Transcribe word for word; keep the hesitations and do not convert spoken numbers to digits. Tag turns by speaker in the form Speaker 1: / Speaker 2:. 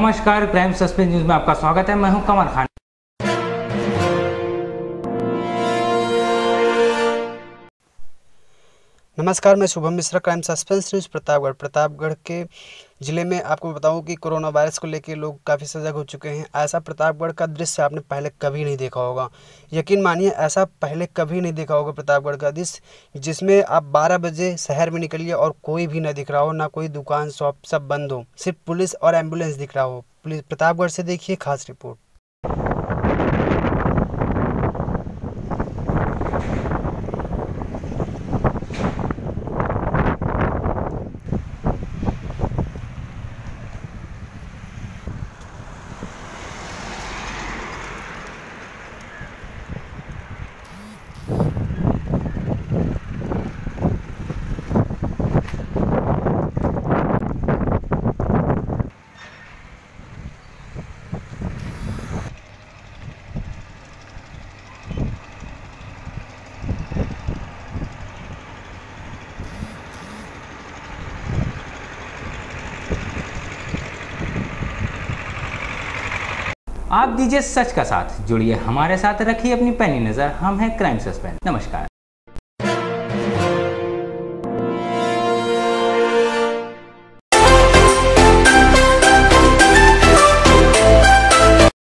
Speaker 1: नमस्कार, crime suspense news में आपका स्वागत है। मैं हूं कमर खान।
Speaker 2: नमस्कार, मैं Shubham Mishra, crime suspense news Pratapgarh. Pratapgarh के ज़िले में आपको बताऊं कि कोरोना वायरस को लेकर लोग काफ़ी सजग हो चुके हैं। ऐसा प्रतापगढ़ का दृश्य आपने पहले कभी नहीं देखा होगा। यकीन मानिए, ऐसा पहले कभी नहीं देखा होगा प्रतापगढ़ का दृश्य, जिसमें आप बारह बजे शहर में निकलिए और कोई भी ना दिख रहा हो, ना कोई दुकान शॉप, सब बंद हो, सिर्फ पुलिस और एम्बुलेंस दिख रहा हो। पुलिस प्रतापगढ़ से देखिए खास रिपोर्ट।
Speaker 1: आप दीजिए सच का साथ, जुड़िए हमारे साथ, रखिए अपनी पैनी नजर। हम हैं क्राइम सस्पेंस। नमस्कार।